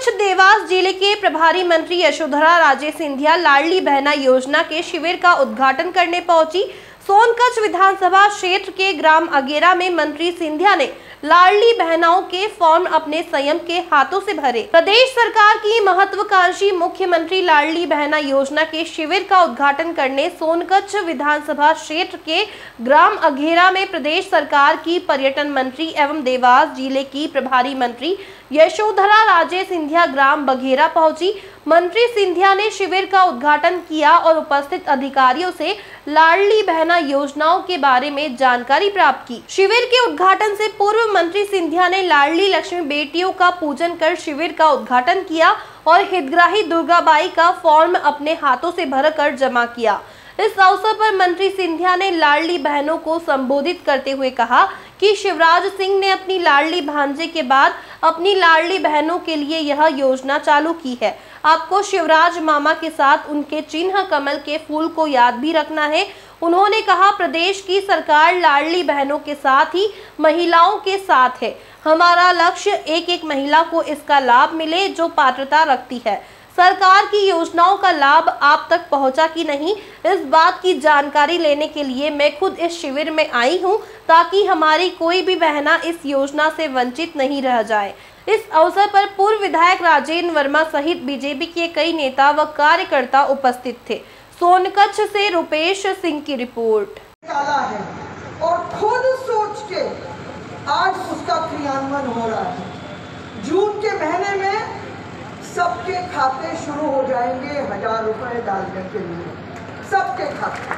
कच्छ देवास जिले के प्रभारी मंत्री यशोधरा राजे सिंधिया लाडली बहना योजना के शिविर का उद्घाटन करने पहुंची। सोनकच्छ विधानसभा क्षेत्र के ग्राम अगेरा में मंत्री सिंधिया ने लाडली बहनाओं के फॉर्म अपने संयम के हाथों से भरे। प्रदेश सरकार की महत्वाकांक्षी मुख्यमंत्री लाडली बहना योजना के शिविर का उद्घाटन करने सोनकच्छ विधानसभा क्षेत्र के ग्राम अगेरा में प्रदेश सरकार की पर्यटन मंत्री एवं देवास जिले की प्रभारी मंत्री यशोधरा राजे सिंधिया ग्राम बघेरा पहुंची। मंत्री सिंधिया ने शिविर का उद्घाटन किया और उपस्थित अधिकारियों से लाडली बहना योजनाओं के बारे में जानकारी प्राप्त की। शिविर के उद्घाटन से पूर्व मंत्री सिंधिया ने लाडली लक्ष्मी बेटियों का पूजन कर शिविर का उद्घाटन किया और हितग्राही दुर्गाबाई का फॉर्म अपने हाथों से भरकर जमा किया। इस अवसर पर मंत्री सिंधिया ने लाडली बहनों को संबोधित करते हुए कहा कि शिवराज सिंह ने अपनी लाडली भांजे के बाद अपनी लाडली बहनों के लिए यह योजना चालू की है। आपको शिवराज मामा के साथ उनके चिन्ह कमल के फूल को याद भी रखना है। उन्होंने कहा, प्रदेश की सरकार लाडली बहनों के साथ ही महिलाओं के साथ है। हमारा लक्ष्य एक एक महिला को इसका लाभ मिले जो पात्रता रखती है। सरकार की योजनाओं का लाभ आप तक पहुंचा कि नहीं, इस बात की जानकारी लेने के लिए मैं खुद इस शिविर में आई हूं, ताकि हमारी कोई भी बहना इस योजना से वंचित नहीं रह जाए। इस अवसर पर पूर्व विधायक राजेंद्र वर्मा सहित बीजेपी के कई नेता व कार्यकर्ता उपस्थित थे। सोनकच्छ से रुपेश सिंह की रिपोर्ट। काला है और खुद सोच के आज उसका क्रियान्वयन हो रहा है। जून के महीने में सबके खाते शुरू हो जाएंगे 1000 रुपए डालने के लिए, सबके खाते।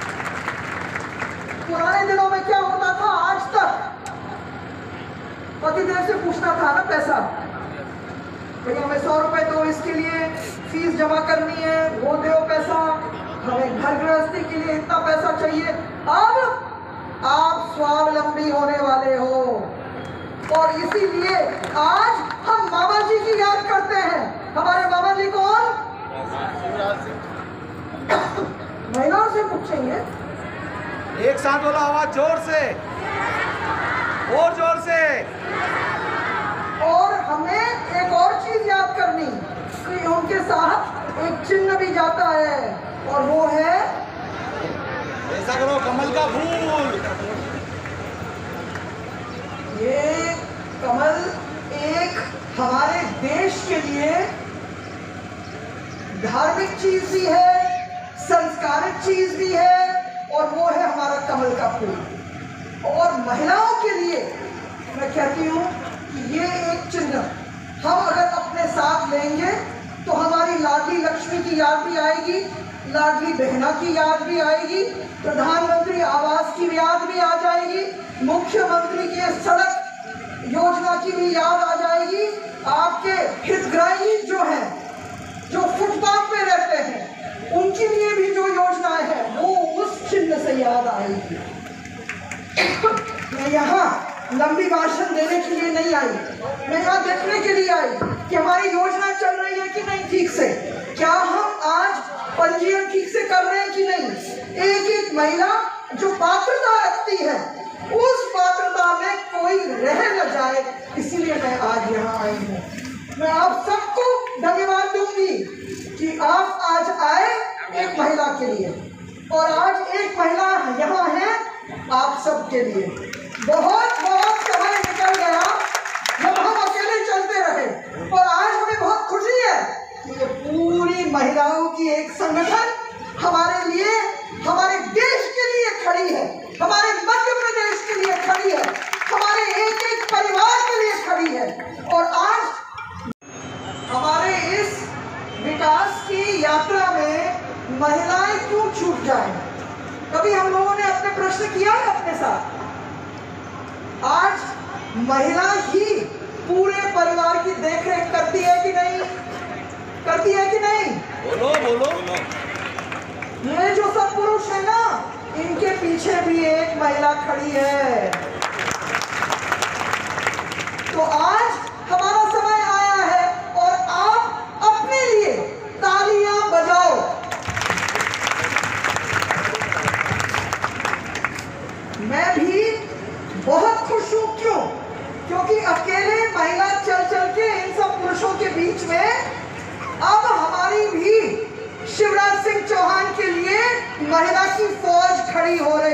पुराने दिनों में क्या होता था, आज तक पतिदेव से पूछना था ना पैसा, भैया हमें 100 रुपए दो, इसके लिए फीस जमा करनी है, वो दो पैसा, हमें घर गृहस्थी के लिए इतना पैसा चाहिए। अब आप स्वावलंबी होने वाले हो और इसीलिए आज हम मामा जी की याद करते हैं। हमारे मामा जी कौन? महिलाओं से पूछेंगे, एक साथ बोलो, आवाज जोर से और जोर से। और हमें एक और चीज याद करनी कि उनके साथ एक चिन्ह भी जाता है और वो है, ऐसा करो, कमल का फूल। ये कमल एक हमारे देश के लिए धार्मिक चीज भी है, संस्कारिक चीज भी है और वो है हमारा कमल का फूल। और महिलाओं के लिए मैं कहती हूँ कि ये एक चिन्ह हम अगर अपने साथ लेंगे तो हमारी लाडली लक्ष्मी की याद भी आएगी, लाडली बहना की याद भी आएगी, प्रधानमंत्री आवास की याद भी आ जाएगी, मुख्यमंत्री के सड़क योजना की भी याद आ जाएगी। आपके हितग्राही जो हैं, जो फुटपाथ पे रहते हैं, उनके लिए भी जो योजनाएं हैं वो उस चिन्ह से याद आएगी। मैं यहाँ लंबी भाषण देने के लिए नहीं आई, मैं यहाँ देखने के लिए आई कि हमारी योजना चल रही है कि नहीं ठीक से, क्या हम आज पंजीयन ठीक से कर रहे हैं कि नहीं। एक एक महिला जो पात्रता रखती है उस पात्रता में कोई रह न जाए, इसीलिए मैं आज यहाँ आई हूँ। मैं आप सबको धन्यवाद दूंगी कि आप आज आए एक महिला के लिए और आज एक महिला यहाँ है आप सबके लिए। बहुत बहुत समय निकल गया जब हम अकेले चलते रहे और आज हमें बहुत खुशी है कि ये पूरी महिलाओं की एक संगठन हमारे लिए, हमारे देश के लिए खड़ी है, हमारे मध्य प्रदेश के लिए खड़ी है, हमारे एक एक परिवार के लिए खड़ी है। और आज हमारे इस विकास की यात्रा में महिलाएं क्यों छूट जाएं? कभी हम लोगों ने अपने प्रश्न किया है अपने साथ? आज महिला ही पूरे परिवार की देखरेख करती है कि नहीं, करती है कि नहीं? बोलो बोलो। ये जो सब पुरुष है ना, इनके पीछे भी एक महिला खड़ी है। तो आज हमारा समय आया है और आप अपने लिए तालियां बजाओ। मैं भी बहुत खुश हूं, क्यों? क्योंकि अकेले महिला चल चल के इन सब पुरुषों के बीच में चाइना की फौज खड़ी हो रही